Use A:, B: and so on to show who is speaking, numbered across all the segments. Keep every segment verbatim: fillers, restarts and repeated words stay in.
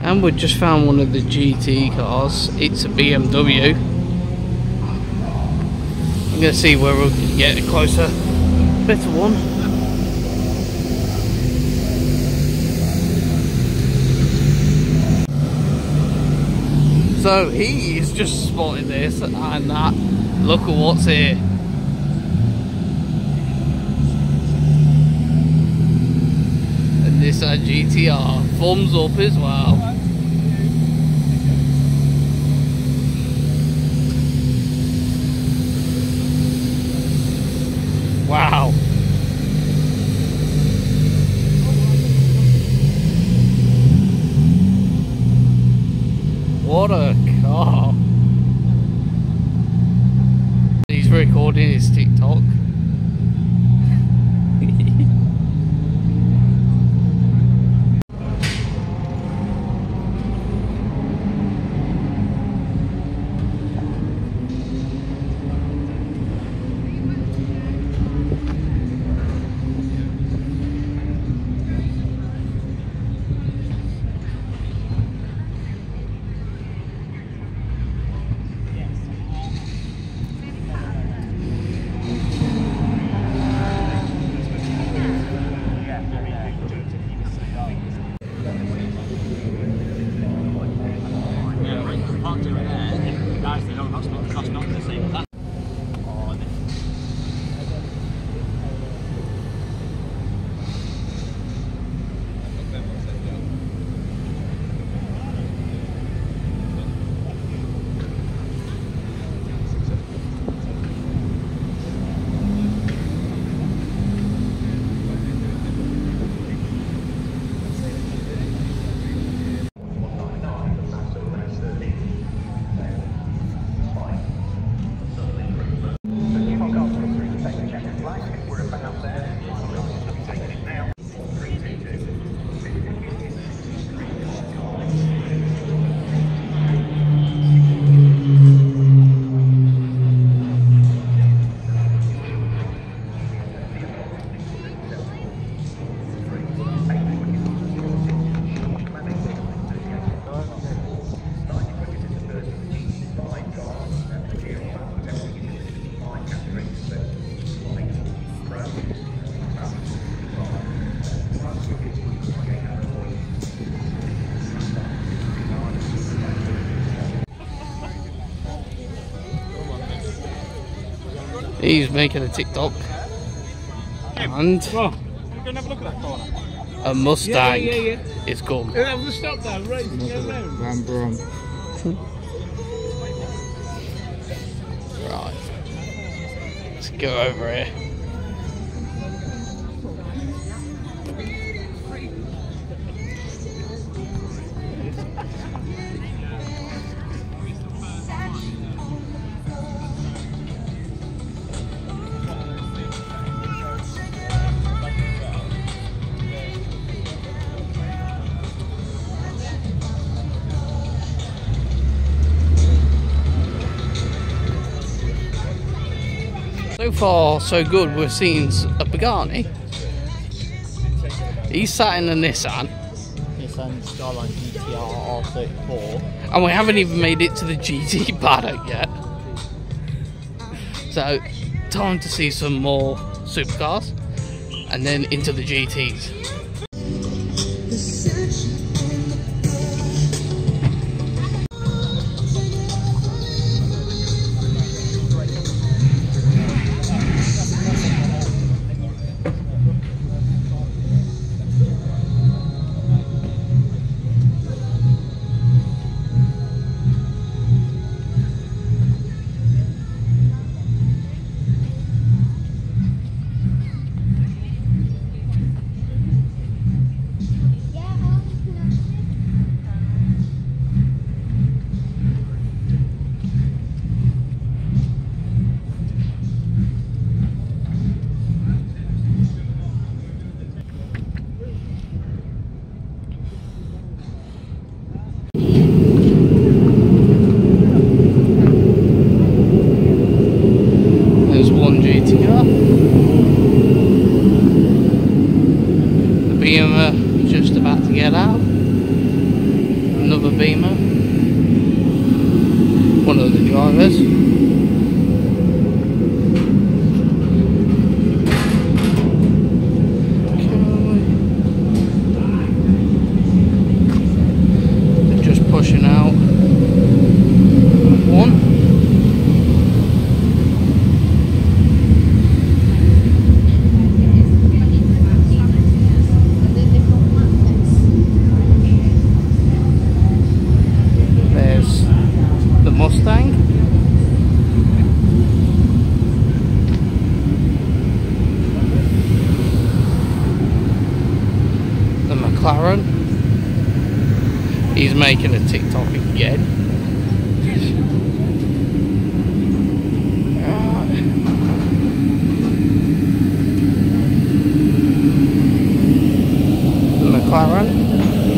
A: And we just found one of the G T cars. It's a B M W. I'm going to see where we can get a closer, better one. So he's just spotted this and that. Look at what's here. And this uh, G T R. Thumbs up as well. Wow. What a car. He's recording his TikTok. He's making a TikTok. And
B: oh, you can have a look at that corner.
A: A Mustang
B: yeah, yeah, yeah.
A: is gone.
B: Yeah, we'll stop there, right? Ram Brom.
A: Right. Let's go over here. So far, so good. We've seen a Pagani. He's sat in a Nissan.
C: Nissan Skyline G T R R thirty-four.
A: And we haven't even made it to the G T paddock yet. So, time to see some more supercars. And then into the G Ts. another Beamer. One of the drivers. They're just pushing out one. Mustang, the McLaren. He's making a TikTok again. The McLaren.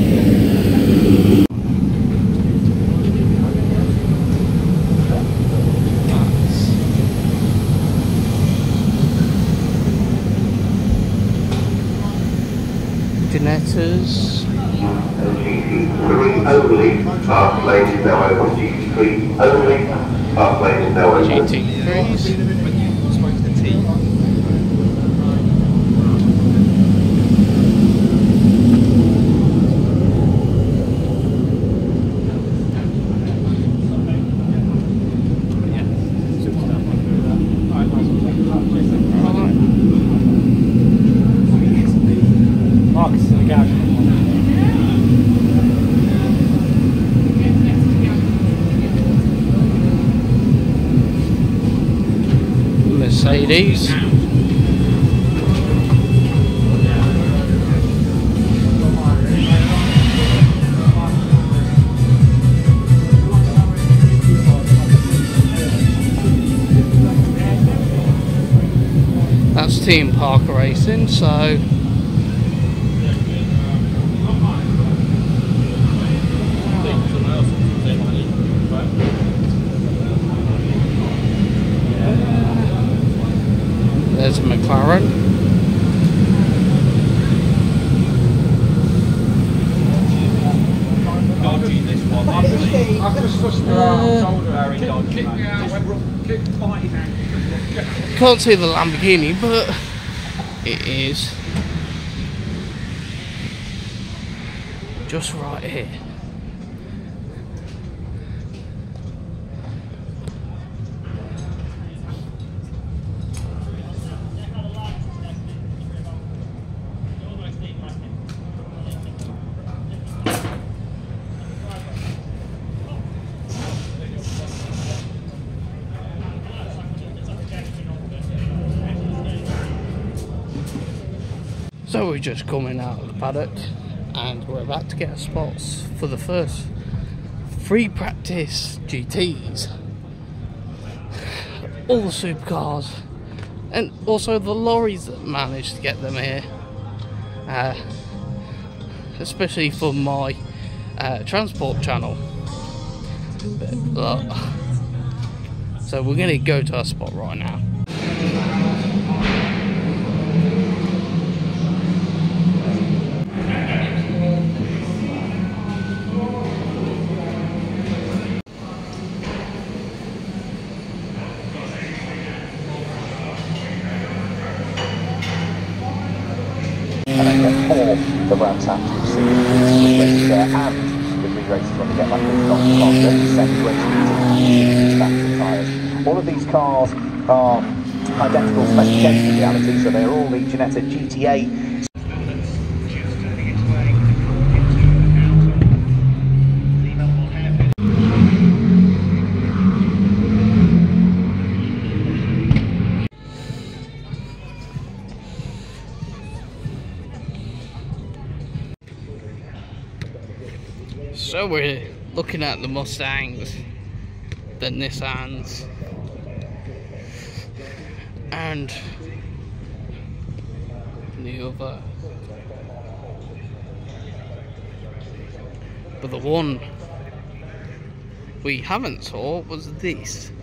A: Genettas.
D: G T three only, fast lane is now open. G T three only, fast lane is now open.
A: G T threes.
B: When you spoke to the team. Marcus in the garage.
A: Mercedes. That's Team Parker Racing, so there's a McLaren.
B: Dodgy this one. I've just pushed her out. Very dodgy.
A: Can't see the Lamborghini, but it is just right here. So we're just coming out of the paddock and we're about to get our spots for the first free practice G Ts. All the supercars and also the lorries that managed to get them here. Uh, especially for my uh, transport channel. But, look. So we're going to go to our spot right now.
E: And then get four the Rams Championship race there, and the three races when we get back in on the second race back to tyres. All of these cars are identical specification in reality, so they're all the Ginetta G T A.
A: So we're looking at the Mustangs, the Nissans, and the other. But the one we haven't saw was this.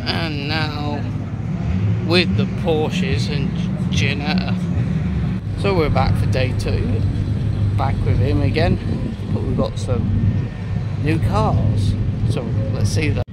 A: And now with the Porsches and Ginetta. So we're back for day two. Back with him again. But we've got some new cars. So let's see that.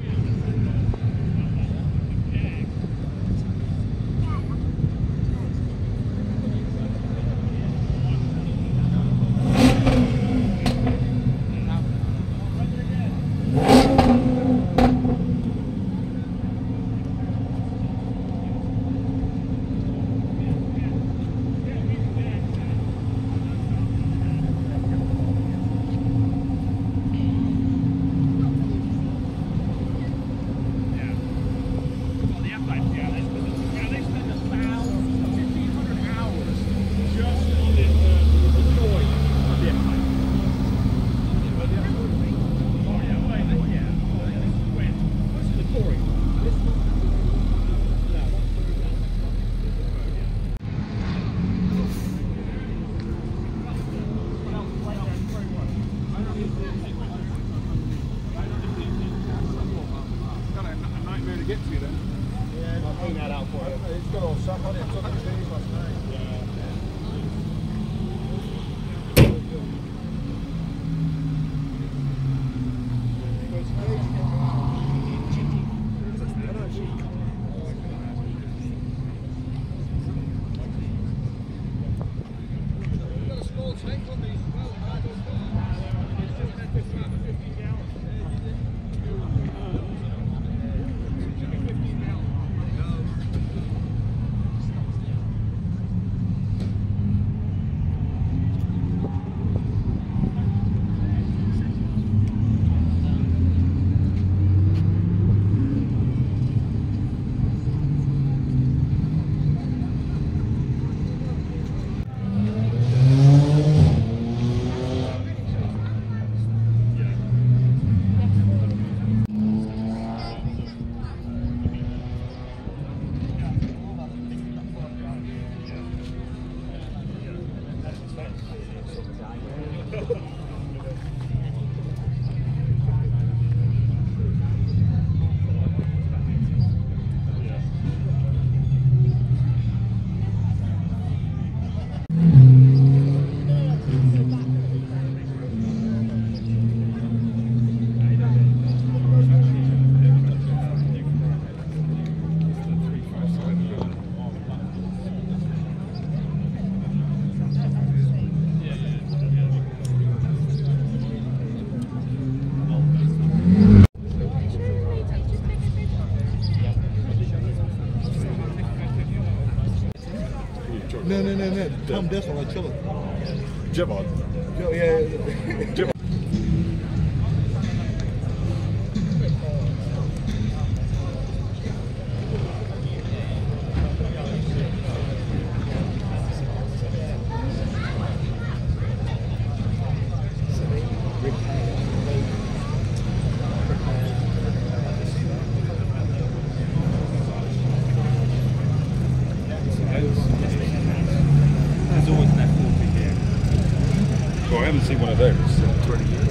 F: No, no, no, no. Tom this one, like chill it.
B: Jibod.
F: Yeah, yeah.
B: Jibod. There's always an F forty here. Well, I haven't seen one of those in twenty years.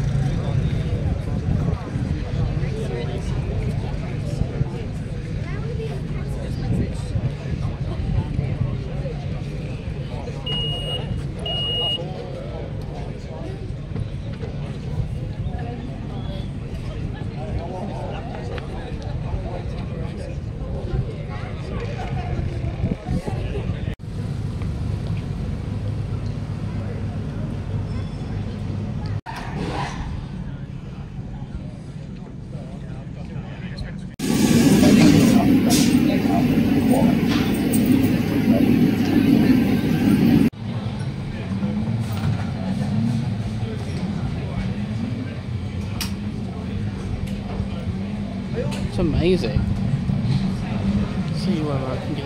A: It's amazing. Let's see whether I can get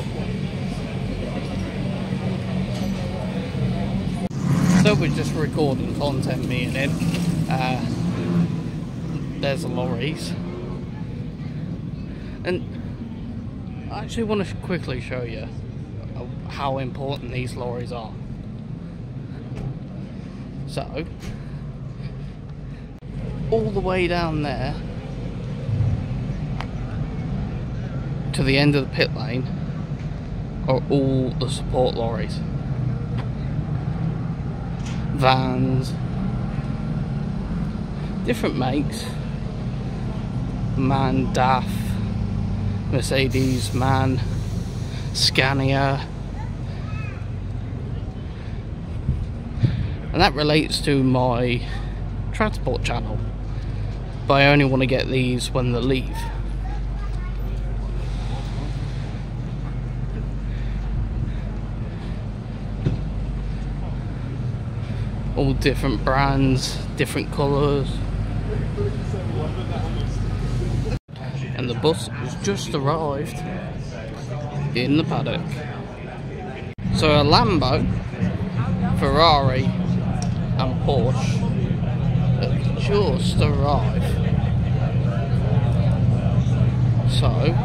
A: it. So we're just recording content, me and him. Uh, there's the lorries. And I actually want to quickly show you how important these lorries are. So, all the way down there to the end of the pit lane are all the support lorries. Vans, different makes. MAN, D A F, Mercedes, MAN, Scania. And that relates to my transport channel. But I only want to get these when they leave. All different brands, different colours. And the bus has just arrived in the paddock. So a Lambo, Ferrari and Porsche have just arrived. So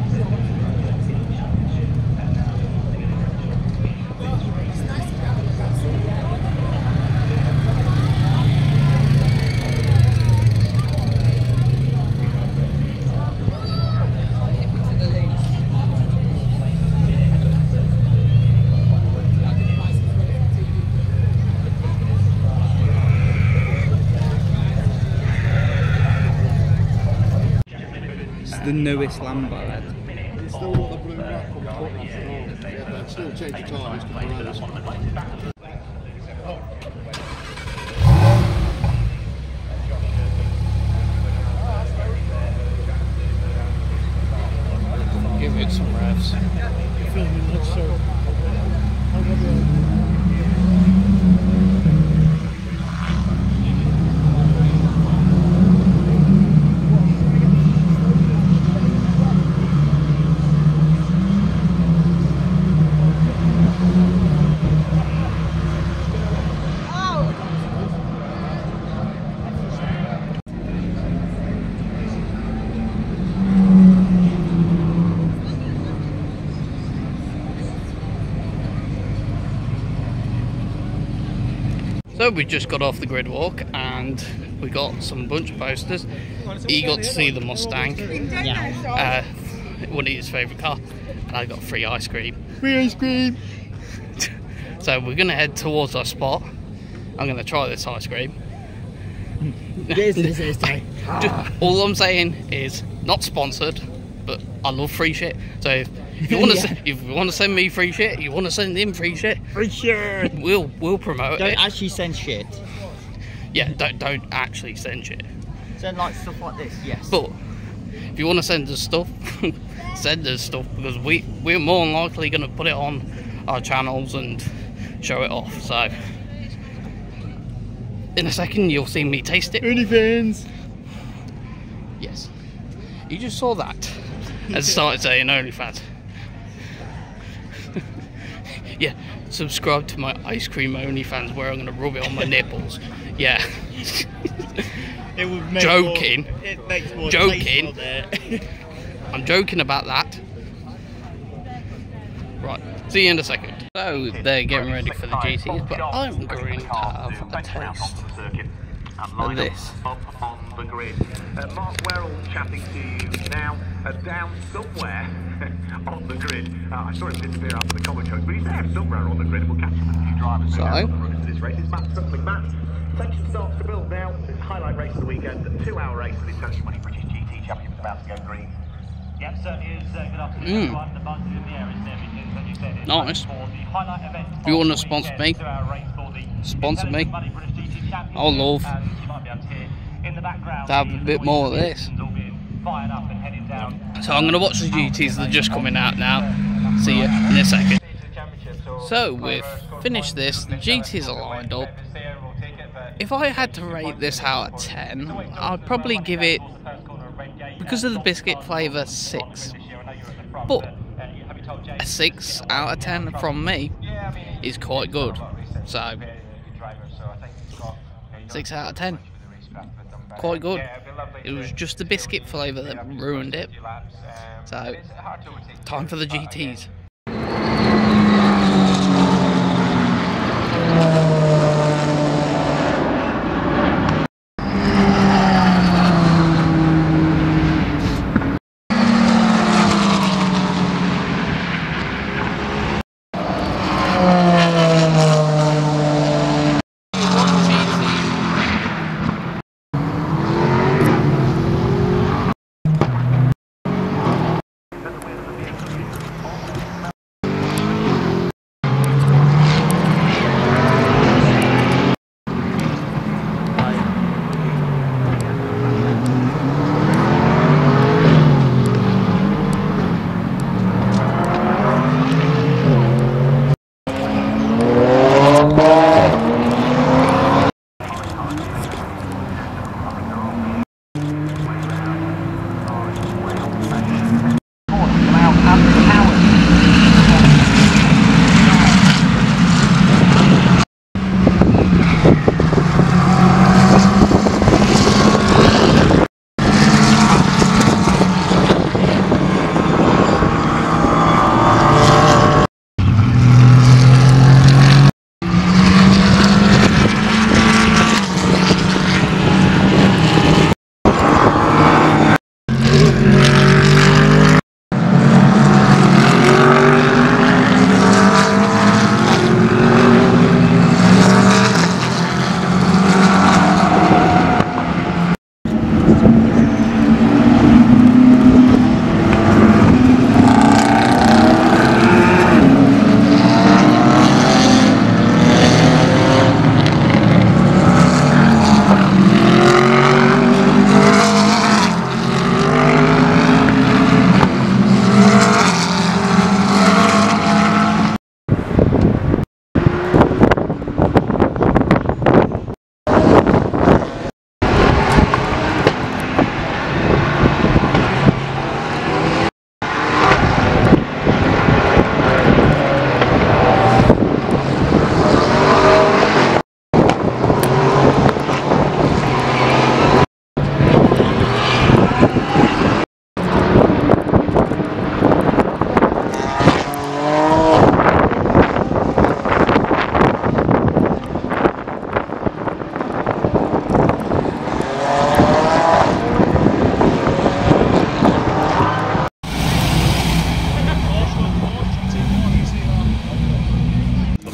G: the newest Lambo, Ed.
F: It's still got the blue wrap on the top. Yeah, but still change the tyres to Pirellis.
A: give it some revs. So we just got off the grid walk and we got some bunch of posters. He got to see the Mustang, uh, one of his favourite car, and I got free ice cream. Free ice cream! So we're going to head towards our spot. I'm going to try this ice cream.
C: This is this time.
A: Just, all I'm saying is, not sponsored, but I love free shit. So if, if you want to, yeah. if you want to send me free shit, you want to send him free shit.
C: Free shit.
A: We'll we'll promote
C: don't
A: it.
C: Don't actually send shit.
A: Yeah, don't don't actually send shit.
C: Send like stuff like this. Yes.
A: But if you want to send us stuff, send us stuff, because we we're more than likely going to put it on our channels and show it off. So in a second you'll see me taste it.
C: OnlyFans.
A: Yes. You just saw that and started saying OnlyFans. Yeah, subscribe to my ice cream OnlyFans where I'm going to rub it on my nipples. Yeah.
C: It would make
A: joking.
C: More, it makes more
A: joking. I'm joking about that. Right, see you in a second. So they're getting ready for the G Ts, but I'm going to have a taste of this.
E: On the grid. Uh, Mark Werrell chatting to you now, uh, down somewhere on the grid. Uh, I saw him disappear after the comment coach, but he's there somewhere on the grid, and we'll catch him with a few drivers
A: So,
E: on the run to this race. It's Matt Suckling. Matt, tension starts to build now. Highlight race of the weekend, a two-hour race for the International Money British G T Championship about to go green.
H: Yep, certainly is. Uh, good afternoon,
A: Mm.
H: everyone. The buzz in the air is there because, as you said, it's
A: Nice.
H: for the highlight event.
A: If you want to
H: of the
A: sponsor
H: weekend,
A: me,
H: two-hour race for the
A: sponsor me.
H: International Money British G T Championship.
A: I'll love
H: And you might be able to hear in the background
A: to have a
H: the
A: bit more of this.
H: all being fired up and heading down.
A: So I'm going to watch the G Ts that are just coming out now. See you in a second. So we've finished this, the G Ts are lined up. If I had to rate this out of ten, I'd probably give it, because of the biscuit flavour, six. But a six out of ten from me is quite good. So six out of ten. Quite good. It was just the biscuit flavour that ruined it. So time for the G Ts.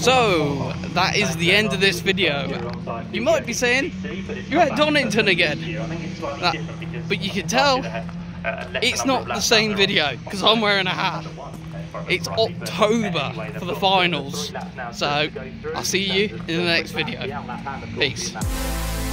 A: So, that is the end of this video. You might be saying, you're at Donington again. That, but you can tell, it's not the same video, because I'm wearing a hat. It's October for the finals. So, I'll see you in the next video. Peace.